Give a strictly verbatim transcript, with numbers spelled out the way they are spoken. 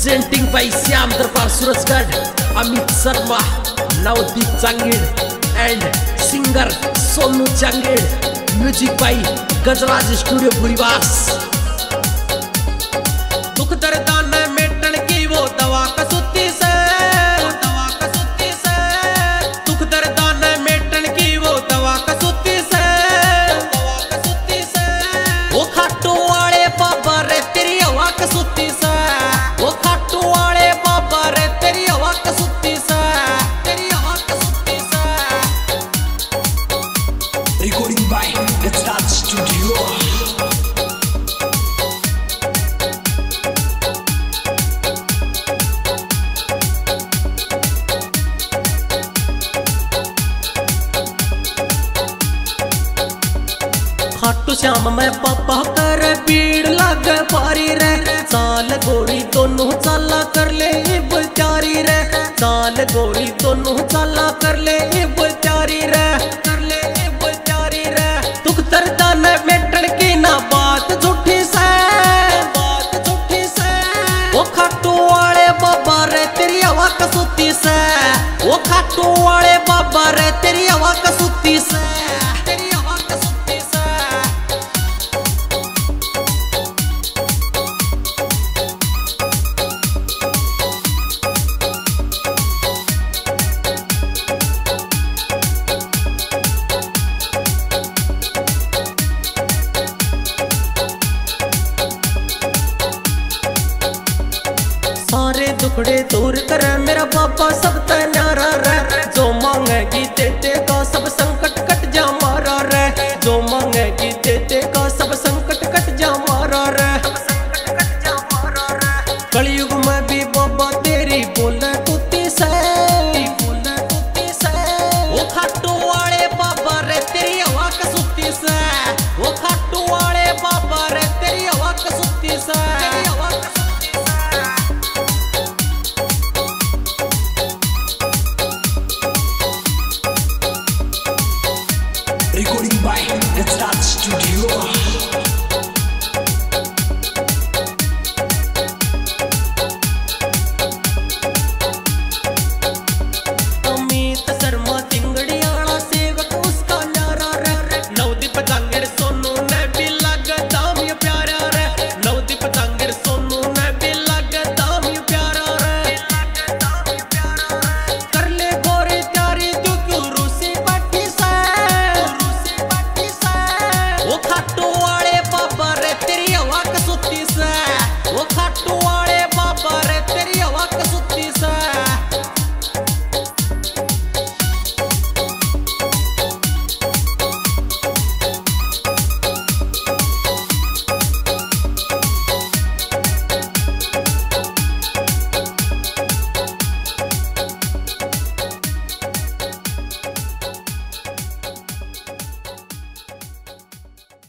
Presenting by Shyam Darbar Surajgarh, Amit Sharma, Navdeep Changed and singer Sonu Changed, music by Gajraj studio Buriwas. दुख दर्द न मेटन की वो दवा कसूती से, दवा कसूती से, दुख दर्द न मेटन की वो दवा कसूती से, दवा कसूती से। वो खाटू वाले बाबा रे तेरी हवा कसूती से, वो खाटू वाले बाबा रे तेरी हवा कसूती से, तेरी हवा कसूती से। Recording by Gajraj Studio. Khatu Shyam में पापा कर भीड़ लग पारी रे, साल गोरी दोनों चाला कर ले बेचारी रे, साल गोरी दोनों चाला कर ले बेचारी रे, कर ले बेचारी रे। दुख दर्द न मेटन की ना बात झूठी से, बात झूठी से। वो खाटू वाले बाबा रे तेरी हवा कसूती से, वो खाटू वाले बाबा रे तेरी हवा कसूती से, तेरी हवा कसूती से। सारे दुखड़े दूर कर मेरा बाबा सब न्यारा रे, जो मांगेगी देते का सब संकट कट जा मारा रे, जो मांगेगी देते का सब संकट कट जा मारा रे, कलयुग में भी बाबा तेरी बोले कुत्ती से, बोले कुत्ती से। वो खाटू वाले बाबा रे तेरी हवा कसूती से, वो खाटू वाले बाबा रे तेरी हवा कसूती से, तेरी हवा कसूती से। Recording by Gajraj Studio.